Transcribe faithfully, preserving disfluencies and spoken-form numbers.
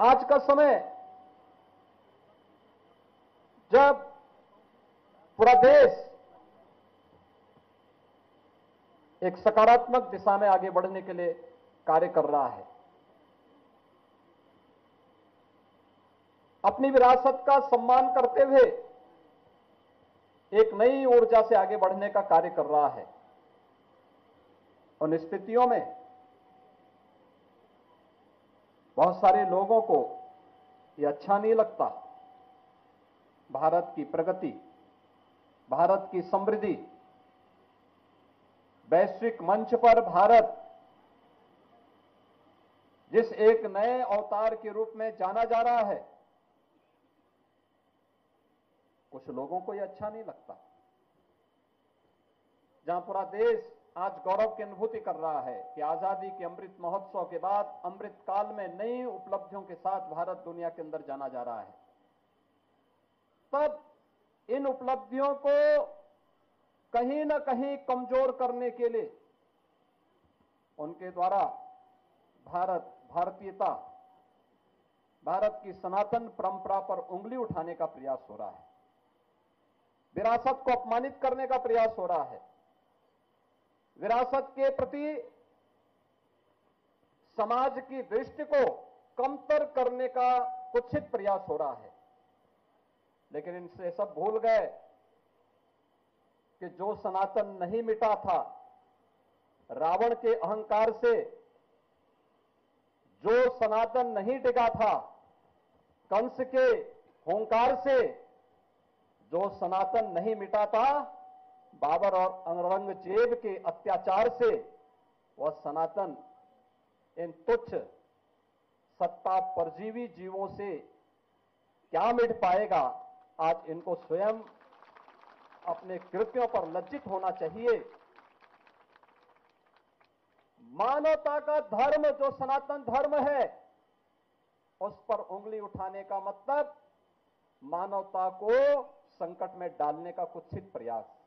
आज का समय जब पूरा देश एक सकारात्मक दिशा में आगे बढ़ने के लिए कार्य कर रहा है, अपनी विरासत का सम्मान करते हुए एक नई ऊर्जा से आगे बढ़ने का कार्य कर रहा है। उन स्थितियों में बहुत सारे लोगों को यह अच्छा नहीं लगता। भारत की प्रगति, भारत की समृद्धि, वैश्विक मंच पर भारत जिस एक नए अवतार के रूप में जाना जा रहा है, कुछ लोगों को यह अच्छा नहीं लगता। जहां पूरा देश आज गौरव की अनुभूति कर रहा है कि आजादी के अमृत महोत्सव के बाद अमृत काल में नई उपलब्धियों के साथ भारत दुनिया के अंदर जाना जा रहा है, तब इन उपलब्धियों को कहीं ना कहीं कमजोर करने के लिए उनके द्वारा भारत, भारतीयता, भारत की सनातन परंपरा पर उंगली उठाने का प्रयास हो रहा है, विरासत को अपमानित करने का प्रयास हो रहा है, विरासत के प्रति समाज की दृष्टि को कमतर करने का कुत्सित प्रयास हो रहा है। लेकिन इनसे सब भूल गए कि जो सनातन नहीं मिटा था, रावण के अहंकार से जो सनातन नहीं टिका था, कंस के हुंकार से जो सनातन नहीं मिटा था, बाबर और औरंगजेब के अत्याचार से वह सनातन इन तुच्छ सत्ता परजीवी जीवों से क्या मिट पाएगा। आज इनको स्वयं अपने कृत्यों पर लज्जित होना चाहिए। मानवता का धर्म जो सनातन धर्म है, उस पर उंगली उठाने का मतलब मानवता को संकट में डालने का कुत्सित प्रयास।